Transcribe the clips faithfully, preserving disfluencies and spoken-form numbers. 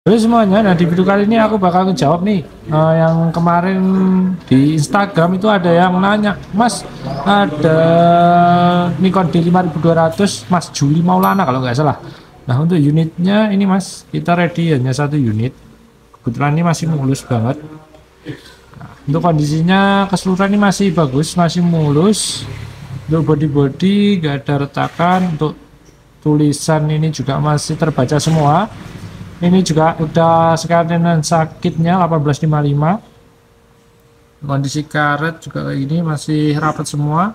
Halo semuanya, nah di video kali ini aku bakal ngejawab nih eh, yang kemarin di Instagram itu ada yang nanya, Mas ada Nikon D lima ribu dua ratus Mas Juli Maulana kalau nggak salah. Nah untuk unitnya ini Mas, kita ready hanya satu unit. Kebetulan ini masih mulus banget. Nah, untuk kondisinya keseluruhan ini masih bagus, masih mulus. Untuk body-body nggak ada retakan, untuk tulisan ini juga masih terbaca semua. Ini juga udah sekalian sakitnya delapan belas lima puluh lima. Kondisi karet juga kayak gini masih rapat semua.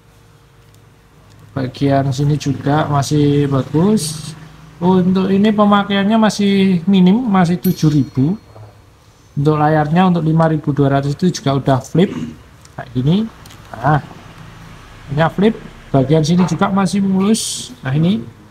Bagian sini juga masih bagus. Untuk ini pemakaiannya masih minim, masih tujuh ribu. Untuk layarnya untuk lima ribu dua ratus itu juga udah flip kayak gini. Nah, ini flip. Bagian sini juga masih mulus. Nah, ini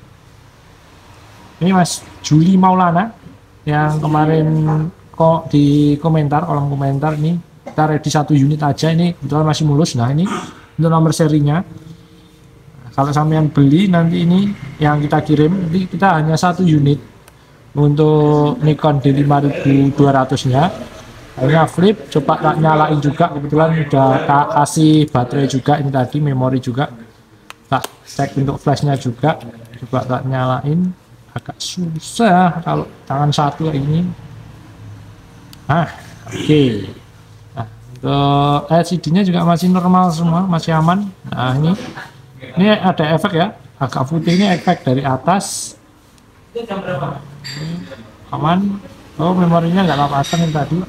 Ini Mas Juli Maulana yang kemarin kok di komentar, kolom komentar ini kita ready satu unit aja, ini kebetulan masih mulus. Nah ini untuk nomor serinya, kalau sampean beli nanti ini yang kita kirim, nanti kita hanya satu unit untuk Nikon D lima ribu dua ratus nya. Hanya flip, coba tak nyalain juga, kebetulan udah tak kasih baterai juga, ini tadi memori juga tak cek untuk flashnya juga, coba tak nyalain. Agak susah kalau tangan satu kayak ini. Nah oke, okay. Nah untuk L C D nya juga masih normal semua, masih aman. Nah ini ini ada efek ya, agak putih, ini efek dari atas. Nah, ini aman. Oh memorinya nggak apa pasang tadi.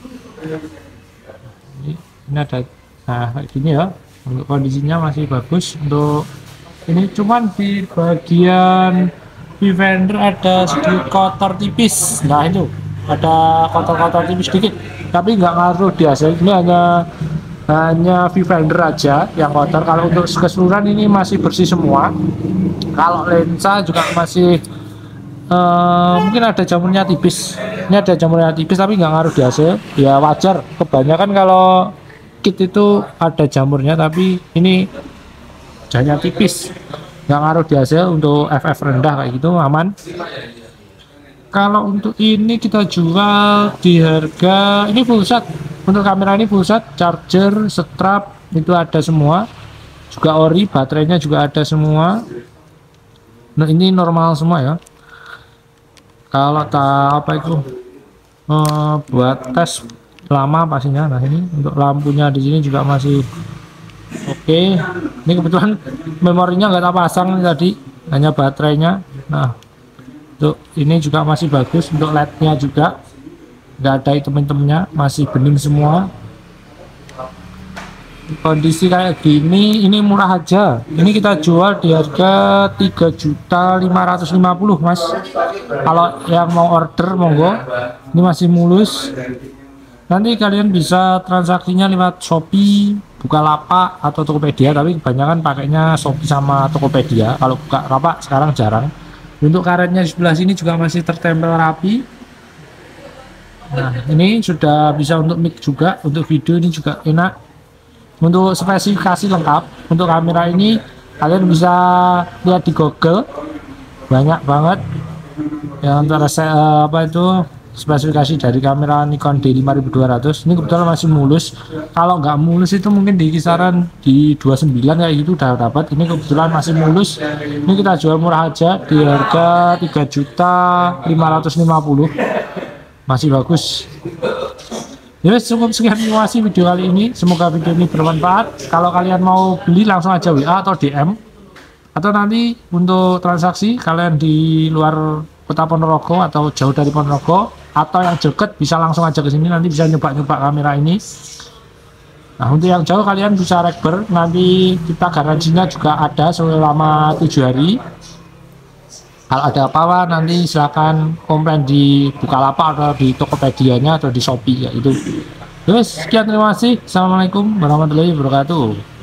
Ini, ini ada, nah kayak gini ya. Untuk kondisinya masih bagus. Untuk ini cuman di bagian viewfinder ada sedikit kotor tipis. Nah itu ada kotor-kotor tipis sedikit, tapi nggak ngaruh di hasil. Ini hanya hanya viewfinder aja yang kotor. Kalau untuk keseluruhan ini masih bersih semua. Kalau lensa juga masih uh, mungkin ada jamurnya tipis. Ini ada jamurnya tipis tapi nggak ngaruh di hasil. Ya wajar. Kebanyakan kalau kit itu ada jamurnya, tapi ini hanya tipis, nggak ngaruh di hasil. Untuk F F rendah kayak gitu aman. Kalau untuk ini kita jual di harga ini full set. Untuk kamera ini full set, charger, strap itu ada semua, juga ori, baterainya juga ada semua. Nah ini normal semua ya. Kalau tak apa itu eh, buat tes lama pastinya. Nah ini untuk lampunya di sini juga masih oke. Ini kebetulan memorinya nggak tak pasang tadi, hanya baterainya. Nah untuk ini juga masih bagus. Untuk L E D-nya juga nggak ada item-itemnya, masih bening semua. Kondisi kayak gini ini murah aja. Ini kita jual di harga tiga juta lima ratus lima puluh ribu Mas. Kalau yang mau order monggo. Ini masih mulus. Nanti kalian bisa transaksinya lewat Shopee, Bukalapak atau Tokopedia, tapi kebanyakan pakainya Shopee sama Tokopedia. Kalau Bukalapak sekarang jarang. Untuk karetnya di sebelah sini juga masih tertempel rapi. Nah ini sudah bisa untuk mic juga, untuk video ini juga enak. Untuk spesifikasi lengkap untuk kamera ini kalian bisa lihat di Google, banyak banget yang antara saya apa itu spesifikasi dari kamera Nikon D lima ribu dua ratus. Ini kebetulan masih mulus. Kalau nggak mulus itu mungkin di kisaran di dua puluh sembilan kayak gitu udah dapat. Ini kebetulan masih mulus. Ini kita jual murah aja di harga tiga juta lima ratus lima puluh ribu. Masih bagus. Ya cukup sekian informasi video kali ini. Semoga video ini bermanfaat. Kalau kalian mau beli langsung aja W A atau D M, atau nanti untuk transaksi kalian di luar kota Ponorogo atau jauh dari Ponorogo atau yang deket bisa langsung aja ke sini, nanti bisa nyoba-nyoba kamera ini. Nah untuk yang jauh kalian bisa rekber, nanti kita garansinya juga ada selama tujuh hari. Kalau ada apa-apa nanti silakan komplain di Bukalapak atau di Tokopedia-nya atau di Shopee ya itu. Terus sekian, terima kasih. Assalamualaikum warahmatullahi wabarakatuh.